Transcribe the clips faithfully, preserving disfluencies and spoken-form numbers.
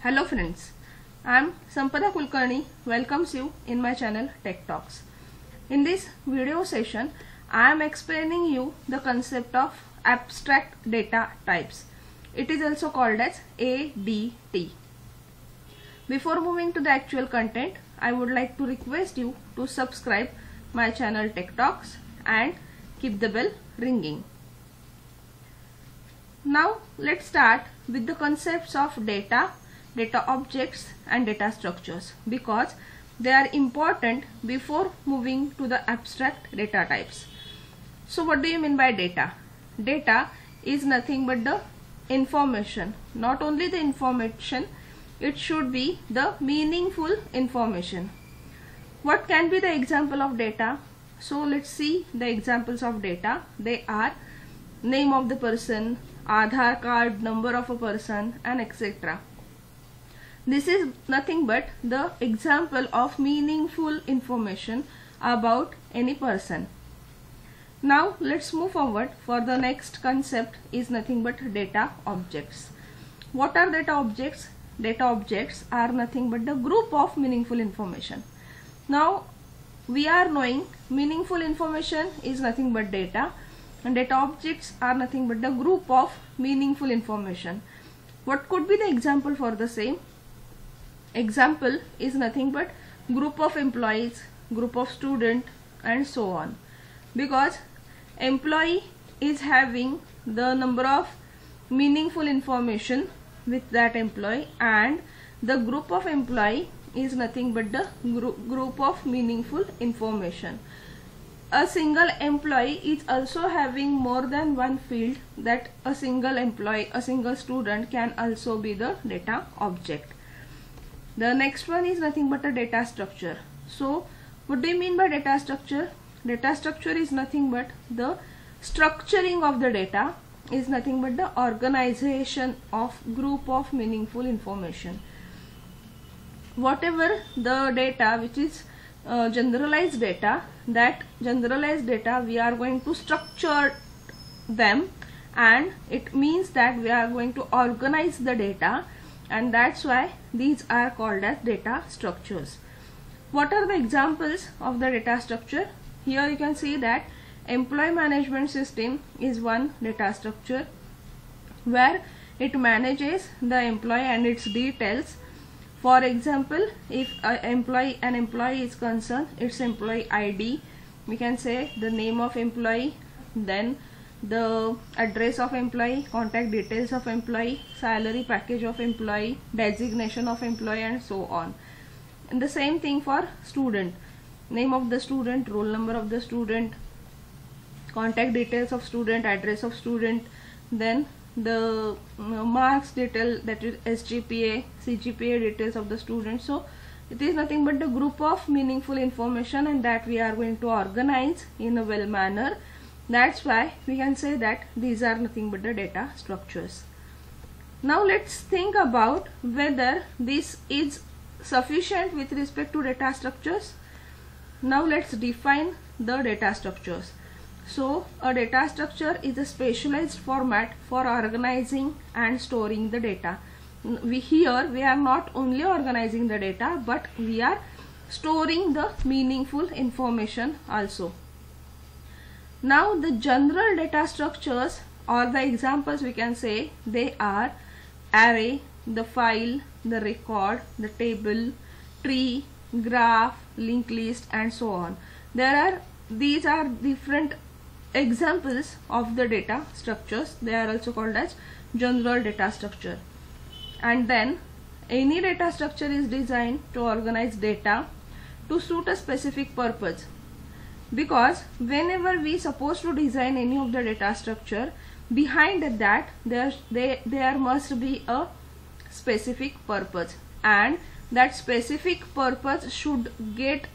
Hello friends, I am Sampada Kulkarni welcomes you in my channel Tech Talks. In this video session, I am explaining you the concept of abstract data types. It is also called as A D T. Before moving to the actual content, I would like to request you to subscribe my channel Tech Talks and keep the bell ringing. Now let's start with the concepts of data, data objects and data structures because they are important before moving to the abstract data types. So what do you mean by data? Data is nothing but the information. Not only the information, it should be the meaningful information. What can be the example of data? So let's see the examples of data. They are name of the person, Aadhaar card, number of a person and et cetera. This is nothing but the example of meaningful information about any person. Now let's move forward for the next concept is nothing but data objects. What are data objects? Data objects are nothing but the group of meaningful information. Now we are knowing meaningful information is nothing but data, and data objects are nothing but the group of meaningful information. What could be the example for the same? Example is nothing but group of employees, group of student and so on, because employee is having the number of meaningful information with that employee, and the group of employee is nothing but the group, group of meaningful information. A single employee is also having more than one field, that a single employee, a single student can also be the data object. The next one is nothing but a data structure. So what do you mean by data structure? Data structure is nothing but the structuring of the data, is nothing but the organization of group of meaningful information. Whatever the data which is uh, generalized data, that generalized data we are going to structure them, and it means that we are going to organize the data, and that's why these are called as data structures. What are the examples of the data structure? Here you can see that employee management system is one data structure where it manages the employee and its details. For example, if an employee an employee is concerned, its employee I D, we can say the name of employee, then the address of employee, contact details of employee, salary package of employee, designation of employee and so on. And the same thing for student, name of the student, roll number of the student, contact details of student, address of student, then the uh, marks detail, that is S G P A, C G P A details of the student. So it is nothing but the group of meaningful information, and that we are going to organize in a well manner. That's why we can say that these are nothing but the data structures. Now let's think about whether this is sufficient with respect to data structures. Now let's define the data structures. So a data structure is a specialized format for organizing and storing the data. We here we are not only organizing the data, but we are storing the meaningful information also. Now the general data structures or the examples we can say they are array, the file, the record, the table, tree, graph, linked list and so on. There are these are different examples of the data structures. They are also called as general data structure. And then any data structure is designed to organize data to suit a specific purpose, because whenever we supposed to design any of the data structure, behind that there they, there must be a specific purpose, and that specific purpose should get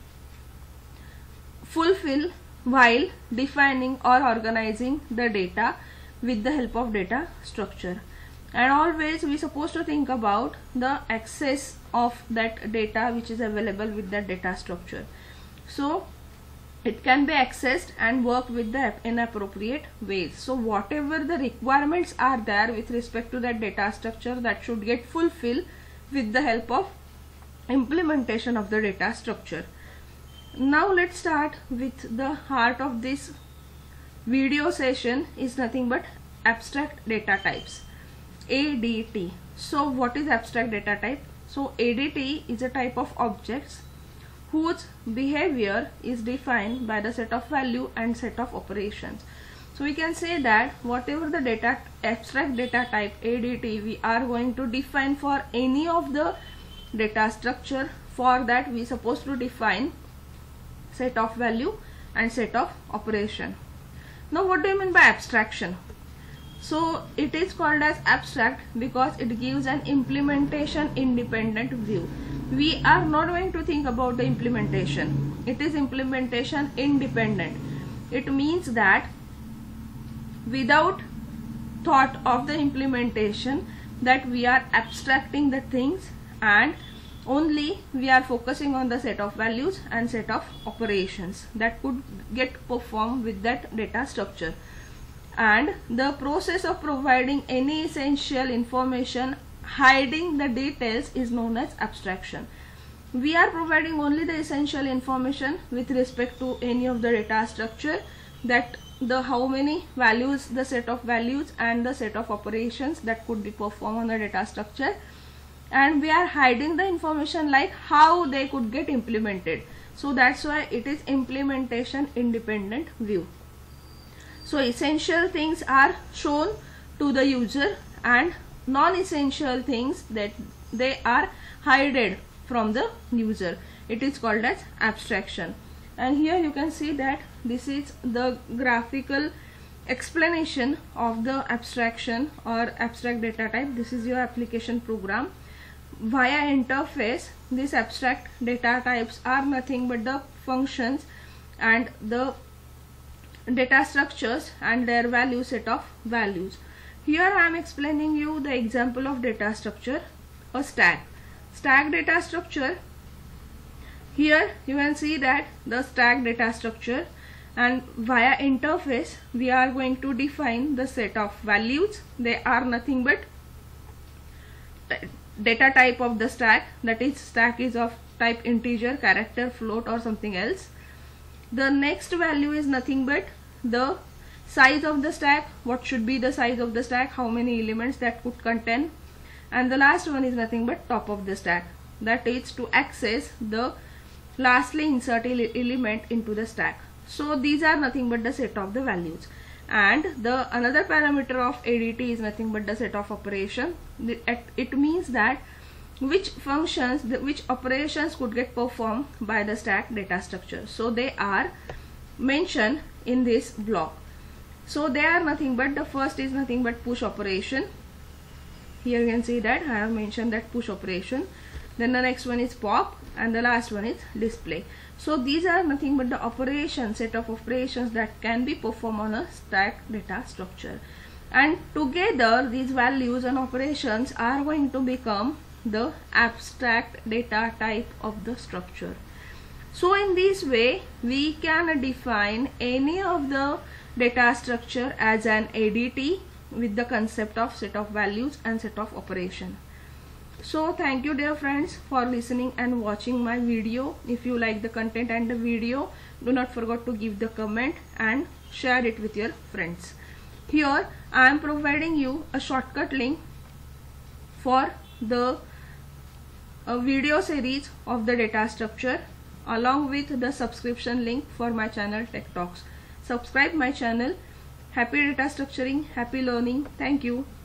fulfilled while defining or organizing the data with the help of data structure. And always we supposed to think about the access of that data which is available with that data structure. So it can be accessed and work with the inappropriate ways. So whatever the requirements are there with respect to that data structure, that should get fulfilled with the help of implementation of the data structure. Now let's start with the heart of this video session is nothing but abstract data types, A D T. So what is abstract data type? So A D T is a type of objects whose behavior is defined by the set of value and set of operations. So we can say that whatever the data abstract data type A D T we are going to define for any of the data structure. For that we supposed to define set of value and set of operation. Now what do you mean by abstraction? So it is called as abstract because it gives an implementation independent view. We are not going to think about the implementation. It is implementation independent. It means that without thought of the implementation, that we are abstracting the things and only we are focusing on the set of values and set of operations that could get performed with that data structure. And the process of providing any essential information, hiding the details, is known as abstraction. We are providing only the essential information with respect to any of the data structure, that the how many values, the set of values and the set of operations that could be performed on the data structure, and we are hiding the information like how they could get implemented. So that's why it is implementation independent view. So essential things are shown to the user and non-essential things that they are hidden from the user. It is called as abstraction. And here you can see that this is the graphical explanation of the abstraction or abstract data type. This is your application program. Via interface, these abstract data types are nothing but the functions and the data structures and their value set of values. Here I am explaining you the example of data structure, a stack. Stack data structure. Here you can see that the stack data structure, and via interface we are going to define the set of values. They are nothing but data type of the stack, that is stack is of type integer, character, float or something else. The next value is nothing but the size of the stack, what should be the size of the stack, how many elements that could contain, and the last one is nothing but top of the stack, that is to access the lastly inserted element into the stack. So these are nothing but the set of the values, and the another parameter of A D T is nothing but the set of operation. It means that which functions, which operations could get performed by the stack data structure. So they are mentioned in this block. So they are nothing but, the first is nothing but push operation. Here you can see that I have mentioned that push operation. Then the next one is pop and the last one is display. So these are nothing but the operations, set of operations that can be performed on a stack data structure. And together these values and operations are going to become the abstract data type of the structure. So in this way we can define any of the data structure as an A D T with the concept of set of values and set of operation. So thank you dear friends for listening and watching my video. If you like the content and the video, do not forget to give the comment and share it with your friends. Here I am providing you a shortcut link for the uh, video series of the data structure along with the subscription link for my channel Tech Talks. Subscribe my channel. Happy data structuring, happy learning. Thank you.